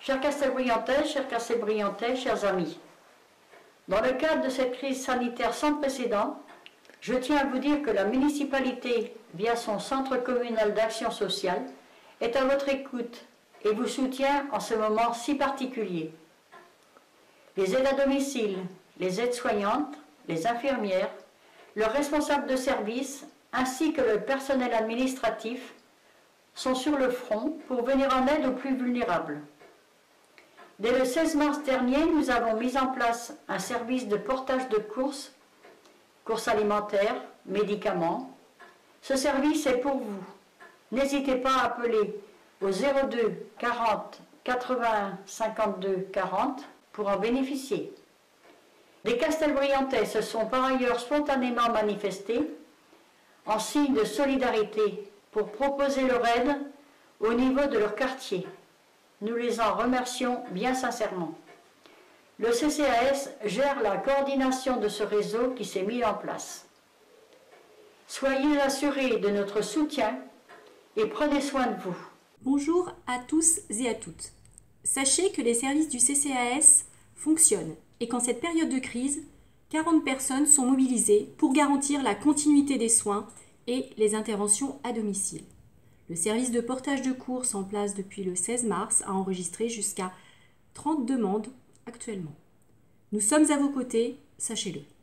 Chers Castelbriantais, chers Castelbriantais, chers amis, dans le cadre de cette crise sanitaire sans précédent, je tiens à vous dire que la municipalité, via son centre communal d'action sociale, est à votre écoute et vous soutient en ce moment si particulier. Les aides à domicile, les aides-soignantes, les infirmières, leurs responsables de service, ainsi que le personnel administratif, sont sur le front pour venir en aide aux plus vulnérables. Dès le 16 mars dernier, nous avons mis en place un service de portage de courses alimentaires, médicaments. Ce service est pour vous. N'hésitez pas à appeler au 02 40 81 52 40 pour en bénéficier. Les Castelbriantais se sont par ailleurs spontanément manifestés en signe de solidarité pour proposer leur aide au niveau de leur quartier. Nous les en remercions bien sincèrement. Le CCAS gère la coordination de ce réseau qui s'est mis en place. Soyez assurés de notre soutien et prenez soin de vous. Bonjour à tous et à toutes. Sachez que les services du CCAS fonctionnent et qu'en cette période de crise, 40 personnes sont mobilisées pour garantir la continuité des soins et les interventions à domicile. Le service de portage de courses en place depuis le 16 mars a enregistré jusqu'à 30 demandes actuellement. Nous sommes à vos côtés, sachez-le.